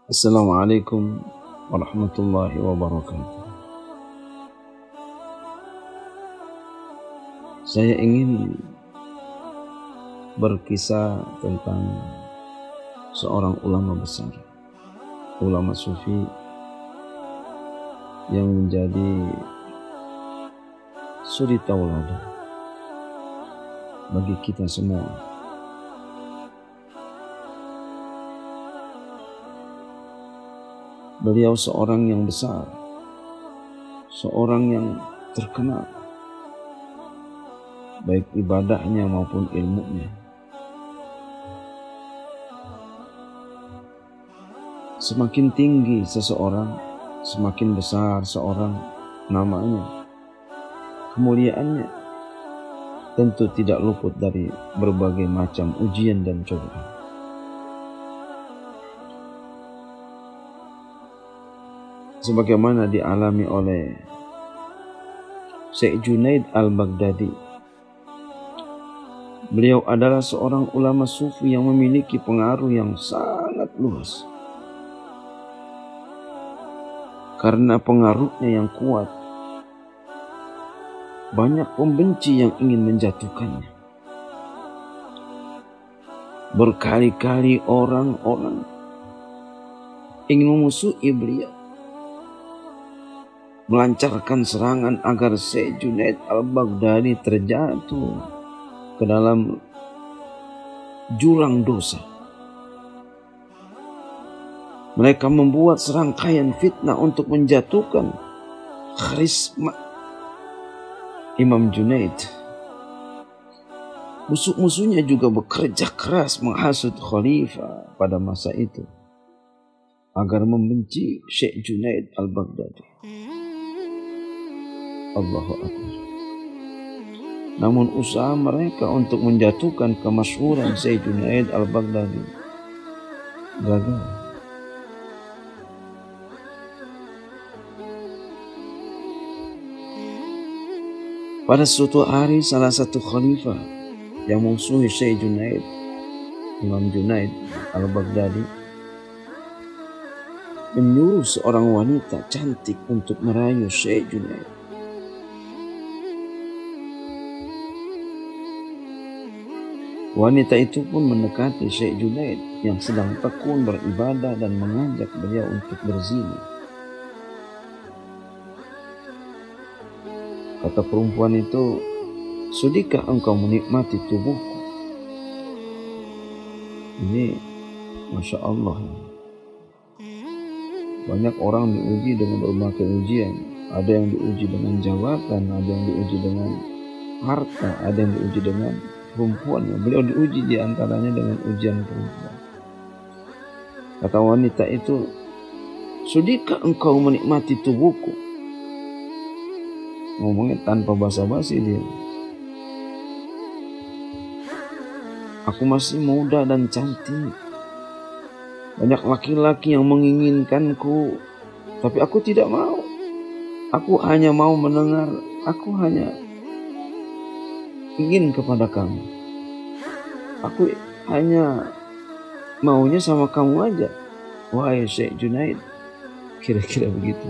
Assalamualaikum warahmatullahi wabarakatuh. Saya ingin berkisah tentang seorang ulama besar, ulama sufi yang menjadi suri tauladan bagi kita semua. Beliau seorang yang besar, seorang yang terkenal, baik ibadahnya maupun ilmunya. Semakin tinggi seseorang, semakin besar seorang namanya, kemuliaannya tentu tidak luput dari berbagai macam ujian dan cobaan. Sebagaimana dialami oleh Syekh Junaid al-Baghdadi. Beliau adalah seorang ulama sufi yang memiliki pengaruh yang sangat luas. Karena pengaruhnya yang kuat, banyak pembenci yang ingin menjatuhkannya. Berkali-kali orang-orang ingin memusuhi beliau, melancarkan serangan agar Syekh Junaid al-Baghdadi terjatuh ke dalam jurang dosa. Mereka membuat serangkaian fitnah untuk menjatuhkan karisma Imam Junaid. Musuh-musuhnya juga bekerja keras menghasut khalifah pada masa itu agar membenci Syekh Junaid al-Baghdadi. Allahu Akbar. Namun usaha mereka untuk menjatuhkan kemasyhuran Syekh Junaid al-Baghdadi gagal. Pada suatu hari salah satu khalifah yang memusuhi Syekh Junaid, Imam Junaid al-Baghdadi, menyuruh seorang wanita cantik untuk merayu Syekh Junaid. Wanita itu pun mendekati Syekh Junaid yang sedang tekun beribadah dan mengajak beliau untuk berzina. Kata perempuan itu, "Sudikah engkau menikmati tubuhku?" Ini Masya Allah. Banyak orang diuji dengan berbagai ujian. Ada yang diuji dengan jabatan, ada yang diuji dengan harta, ada yang diuji dengan perempuan. Beliau diuji diantaranya dengan ujian perempuan. Kata wanita itu, "Sudikah engkau menikmati tubuhku?" Ngomongnya tanpa basa-basi dia. "Aku masih muda dan cantik. Banyak laki-laki yang menginginkanku, tapi aku tidak mau. Aku hanya mau mendengar, aku hanya ingin kepada kamu. Aku hanya maunya sama kamu aja, wahai Syekh Junaid." Kira-kira begitu.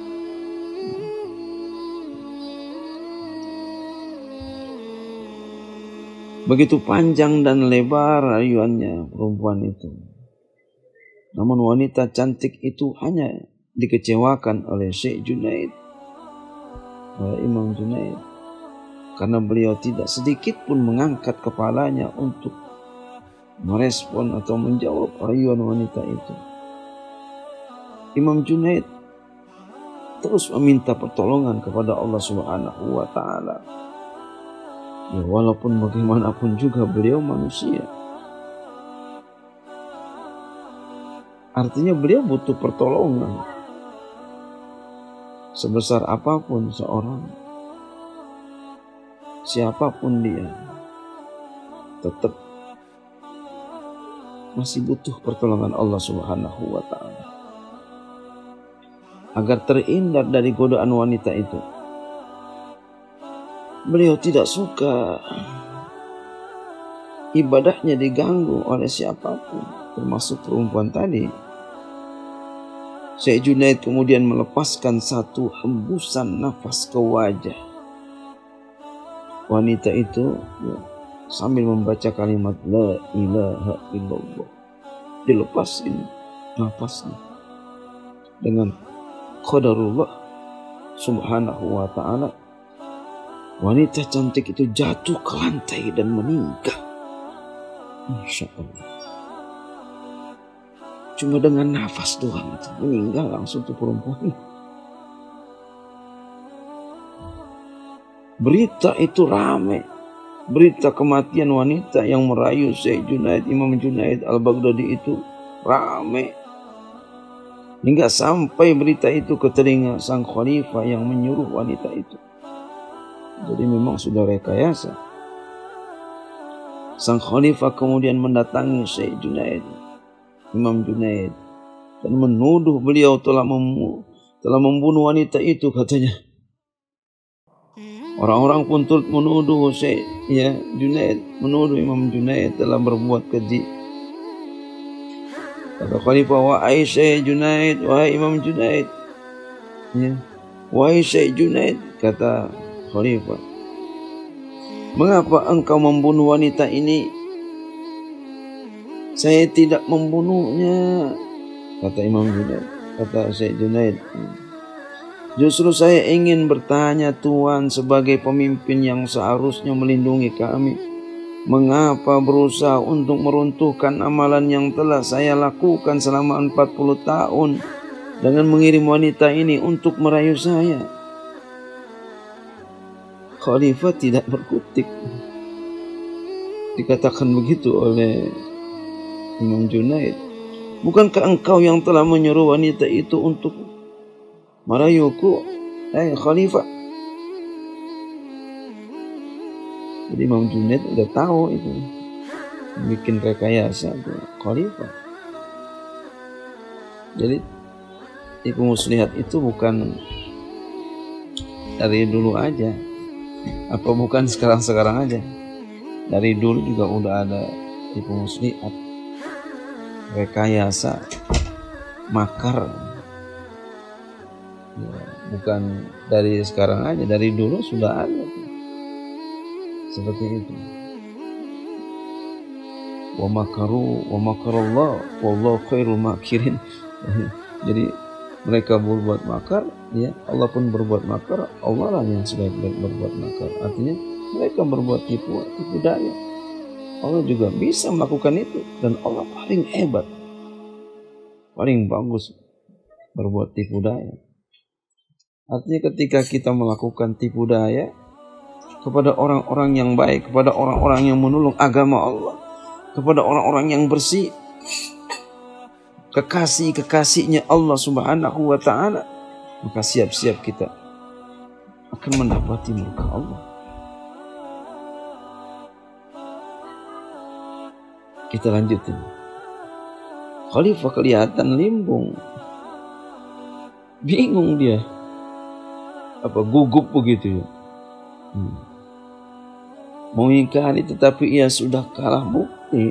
Begitu panjang dan lebar rayuannya perempuan itu. Namun wanita cantik itu hanya dikecewakan oleh Syekh Junaid, oleh Imam Junaid. Karena beliau tidak sedikit pun mengangkat kepalanya untuk merespon atau menjawab rayuan wanita itu. Imam Junaid terus meminta pertolongan kepada Allah Subhanahu wa Ta'ala. Ya, walaupun bagaimanapun juga beliau manusia. Artinya beliau butuh pertolongan. Sebesar apapun seorang, siapapun dia, tetap masih butuh pertolongan Allah Subhanahu wa Ta'ala agar terhindar dari godaan wanita itu. Beliau tidak suka ibadahnya diganggu oleh siapapun, termasuk perempuan tadi. Syekh Junaid kemudian melepaskan satu hembusan nafas ke wajah wanita itu sambil membaca kalimat la ilaha illallah. Dilepasin nafasnya dengan qadarullah subhanahu wa ta'ala. Wanita cantik itu jatuh ke lantai dan meninggal. Masya Allah. Cuma dengan nafas doang itu meninggal langsung tuh perempuan. Berita itu rame. Berita kematian wanita yang merayu Syekh Junaid, Imam Junaid al-Baghdadi itu rame. Hingga sampai berita itu ke telinga sang khalifah yang menyuruh wanita itu. Jadi memang sudah rekayasa. Sang khalifah kemudian mendatangi Syekh Junaid, Imam Junaid, dan menuduh beliau telah membunuh wanita itu, katanya. Orang-orang pun turut menuduh Syekh Junaid, menuduh Imam Junaid telah berbuat keji. Kata khalifah, wahai Syekh Junaid, wahai Imam Junaid, wahai Syekh Junaid, kata khalifah, mengapa engkau membunuh wanita ini? Saya tidak membunuhnya, kata Imam Junaid, kata Syekh Junaid. Justru saya ingin bertanya, Tuan sebagai pemimpin yang seharusnya melindungi kami, mengapa berusaha untuk meruntuhkan amalan yang telah saya lakukan selama 40 tahun dengan mengirim wanita ini untuk merayu saya? Khalifah tidak berkutik. Dikatakan begitu oleh Imam Junaid, bukankah engkau yang telah menyuruh wanita itu untuk merayuku, Khalifah? Jadi Imam Junaid udah tahu itu, bikin rekayasa itu Khalifah. Jadi Ibu Muslihat itu bukan dari dulu aja, apa bukan sekarang aja? Dari dulu juga udah ada Ibu Muslihat. Rekayasa, makar, bukan dari sekarang aja, dari dulu sudah ada seperti itu. Wa makaru wa makarallah wallahu khairul makirin. Jadi mereka berbuat makar, Allah pun berbuat makar, Allah lah yang sudah berbuat makar. Artinya mereka berbuat tipu daya, Allah juga bisa melakukan itu, dan Allah paling hebat, paling bagus berbuat tipu daya. Artinya ketika kita melakukan tipu daya kepada orang-orang yang baik, kepada orang-orang yang menolong agama Allah, kepada orang-orang yang bersih, kekasih-kekasihnya Allah Subhanahu wa ta'ala, maka siap-siap kita akan mendapati murka Allah. Kita lanjutin. Khalifah kelihatan limbung, bingung dia, gugup begitu ya. Mau ingkari tetapi ia sudah kalah bukti.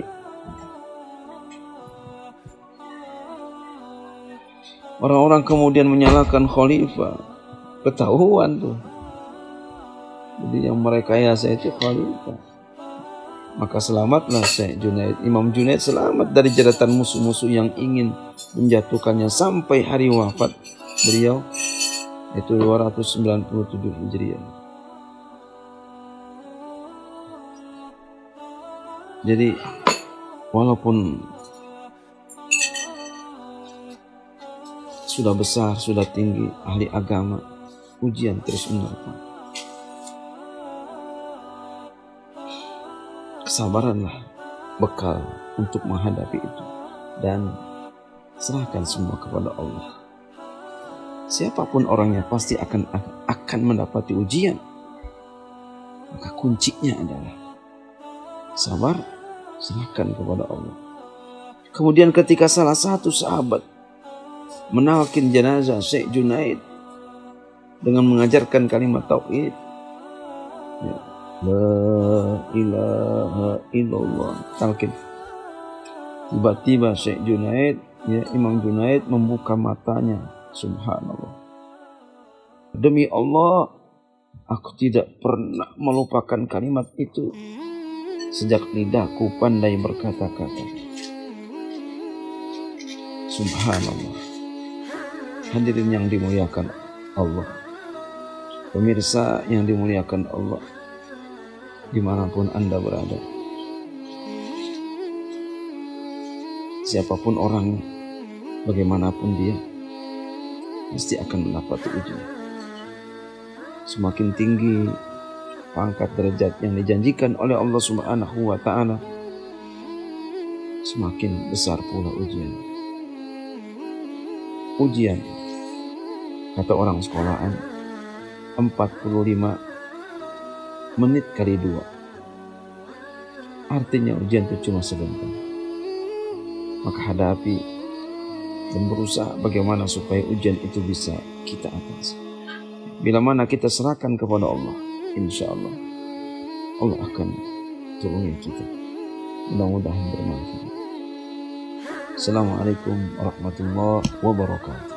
Orang-orang kemudian menyalahkan Khalifah, ketahuan tuh. Jadi yang merekayasa itu Khalifah. Maka selamatlah Syekh Junaid, Imam Junaid selamat dari jeratan musuh-musuh yang ingin menjatuhkannya sampai hari wafat beliau, itu 297 Hijriah. Jadi walaupun sudah besar, sudah tinggi, ahli agama, ujian terus menerpa. Kesabaranlah bekal untuk menghadapi itu, dan serahkan semua kepada Allah. Siapapun orangnya pasti akan mendapati ujian. Maka kuncinya adalah sabar, serahkan kepada Allah. Kemudian ketika salah satu sahabat menalkin jenazah Syekh Junaid dengan mengajarkan kalimat tauhid, la ilaha illallah, talqin. Tiba-tiba Syekh Junaid Ya, Imam Junaid membuka matanya. Subhanallah. Demi Allah, aku tidak pernah melupakan kalimat itu sejak lidahku pandai berkata-kata. Subhanallah. Hadirin yang dimuliakan Allah, pemirsa yang dimuliakan Allah, dimanapun Anda berada, siapapun orangnya, bagaimanapun dia, pasti akan mendapati ujian. Semakin tinggi pangkat derajat yang dijanjikan oleh Allah Subhanahu wa Ta'ala, semakin besar pula ujian. Ujian, kata orang sekolahan, 45 menit kali 2. Artinya ujian itu cuma sebentar. Maka hadapi dan berusaha bagaimana supaya ujian itu bisa kita atasi. Bila mana kita serahkan kepada Allah, insya Allah Allah akan tolong kita. Mudah-mudahan bermanfaat. Assalamualaikum warahmatullahi wabarakatuh.